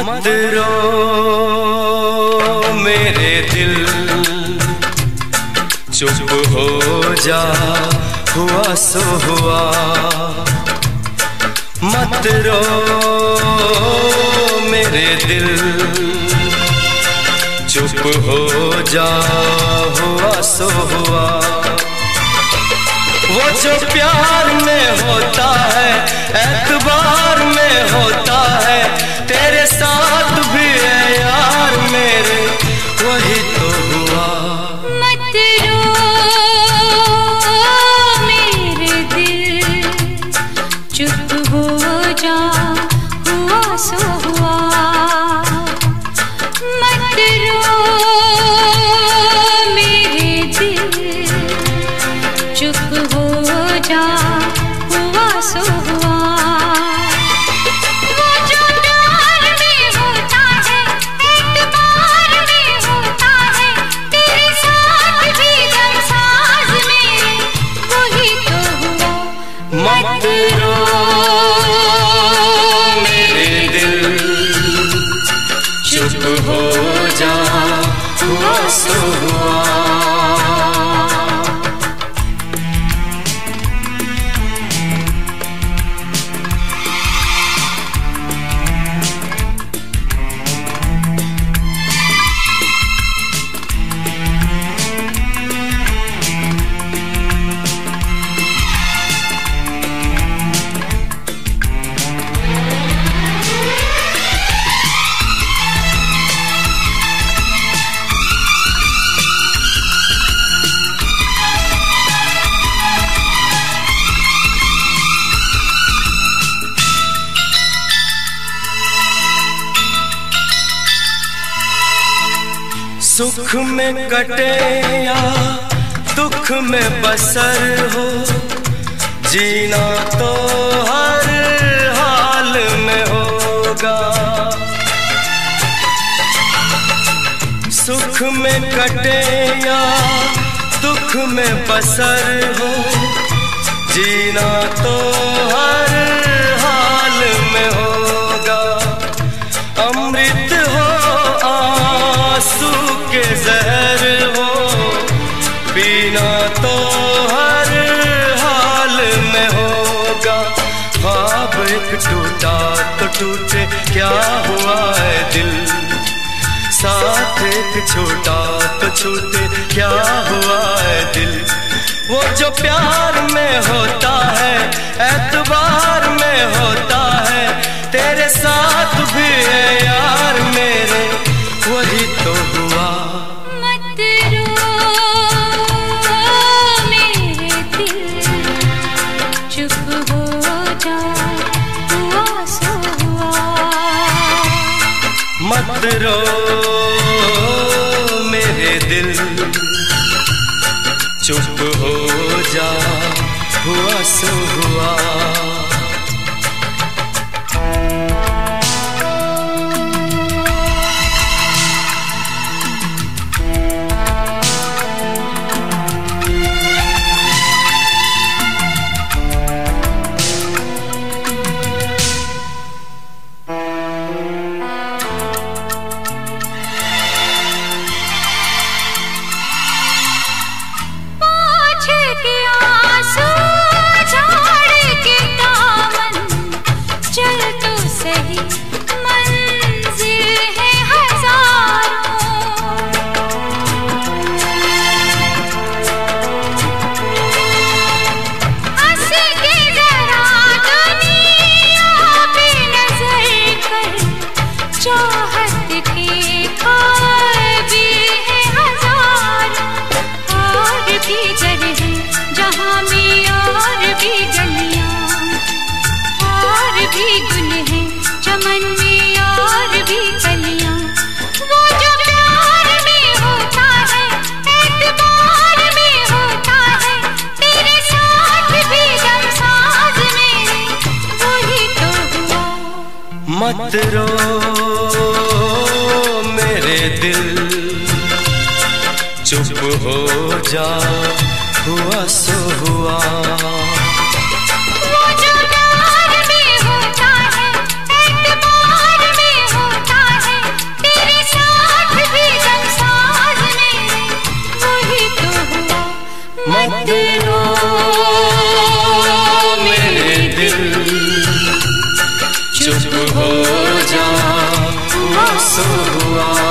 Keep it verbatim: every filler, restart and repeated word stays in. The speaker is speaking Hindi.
मत रो मेरे दिल, चुप हो जा, हुआ सो हुआ। मत रो मेरे दिल, चुप हो जा, हुआ सो हुआ। वो जो प्यार में होता है, एतबार में होता है, तेरे साथ भी है यार मेरे, वही तो हुआ। मत रो मेरे दिल, चुप हो जा, हुआ सो हुआ। मत रो मेरे दिल, चुप हो जा, हुआ सो हुआ। वो जो प्यार में होता है, एतबार में होता है, तेरे साथ भी दमसाज मेरे, वही तो हुआ। मत रो मेरे दिल, चुप हो जा, हुआ सो हुआ। सुख में कटे या दुख में बसर हो, जीना तो हर हाल में होगा। सुख में कटे या दुख में बसर हो, जीना तो हर हाल में होगा। अमृत हो आंसू के जहर हो, पीना तो हर हाल में होगा। ख्वाब एक टूटा तो टूटे, क्या हुआ है दिल, साथ एक छूटा तो छूटे, क्या हुआ है दिल। वो जो प्यार में होता है, एतबार में होता है, तेरे साथ भी है यार मेरे, वही तो हुआ। मत रो मेरे दिल, चुप हो जा, हुआ सो हुआ। मत रो मेरे दिल, चुप हो जा, हुआ सो हुआ। मत रो मेरे दिल, चुप हो जा, हुआ सो हुआ। वो जो प्यार में होता है, एतबार में होता सो हुआ।